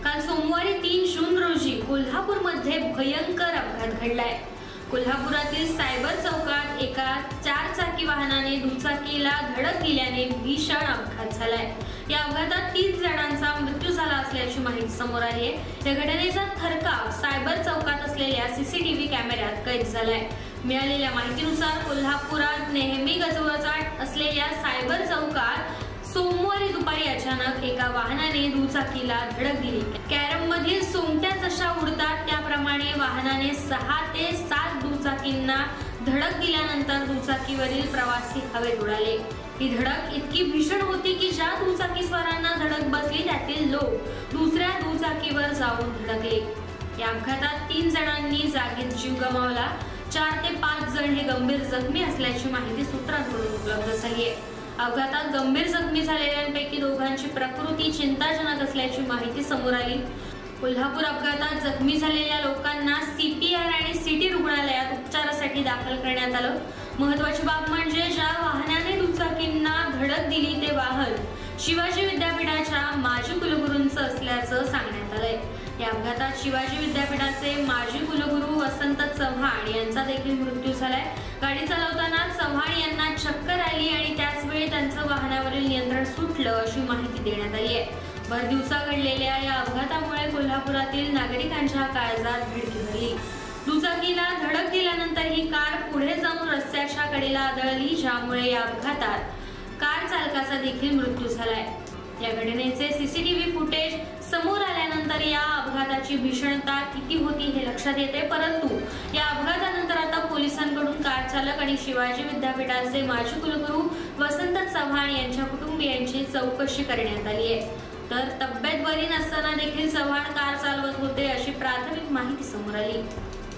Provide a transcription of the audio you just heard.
काल सोमवारी 3 जून रोजी कोल्हापूरमध्ये भयंकर अपघात घडलाय। कोल्हापुरातील सायबर चौकात एका 4 चाकी वाहनाने दुचाकीला धडक दिल्याने भीषण अपघात झालाय। या अपघातात 3 जणांचा मृत्यू झाला असल्याची माहिती समोर आली आहे। या घटनेचा थरकाप सायबर चौकात असलेल्या सीसीटीव्ही कॅमेऱ्यात कैद झालाय। मिळालेल्या माहितीनुसार कोल्हापुरात नेहमी गजबजाट असलेल्या सायबर चौकात सोमवारी दुपारी अचानक एका वाहनाने दुचाकीला धडक दिली। कॅरम मधील सोंगट्या जशा उडतात त्याप्रमाणे वाहनाने 6 ते 7 दुचाकींना धडक दिल्यानंतर दुचाकीवरील प्रवासी हवेत उडाले। ही धडक इतकी भीषण होती की ज्या दुचाकीस्वारांना धडक बसली त्यातील लोक दुसऱ्या दुचाकीवर जाऊन धडकले। या अपघातात 3 जणांनी जागीच जीव गमावला। 4 ते 5 जण हे गंभीर जखमी असल्याची माहिती सूत्रांकडून उपलब्ध झाली आहे। अपघातात गंभीर जखमी झालेल्यांपैकी दोघांची प्रकृती चिंताजनक असल्याची माहिती समोर आली। कोल्हापूर अपघातात जखमी झालेल्या लोकांना CPR आणि सिटी रुग्णालयात उपचारासाठी दाखल करण्यात आलं। महत्त्वाची बाब म्हणजे ज्या वाहनाने दुचाकींना धडक दिली ते वाहन शिवाजी विद्यापीठाच्या माजी कुलगुरूंचं असल्याचं सांगण्यात आलंय। या अपघातात शिवाजी विद्यापीठाचे माजी कुलगुरू वसंत चव्हाण यांचा देखील मृत्यू झालाय। गाडी चालवताना चव्हाण यांना चक्कर आली आणि त्याच वेळी त्यांचं वाहनावरील नियंत्रण सुटलं अशी माहिती देण्यात आली आहे। भर दिवसा घडलेल्या या अपघातामुळे कोल्हापुरातील नागरिकांच्या काळजात धडकी भरली। दुचाकीला धडक दिल्यानंतर ही कार पुढे जाऊन रस्त्याच्या कडेला आदळली, ज्यामुळे या अपघातात कार चालकाचा देखील मृत्यू झालाय। या घटनेचे सीसीटीव्ही फुटेज समोर आल्यानंतर या अपघाताची भीषणता किती होती हे लक्षात येते। परंतु या अपघातानंतर आता पोलिसांकडून कार चालक आणि शिवाजी विद्यापीठाचे माजी कुलगुरू वसंत चव्हाण यांच्या कुटुंबियांची चौकशी करण्यात आली आहे। तर तब्येत बरी नसताना देखील चव्हाण कार चालवत होते अशी प्राथमिक माहिती समोर आली।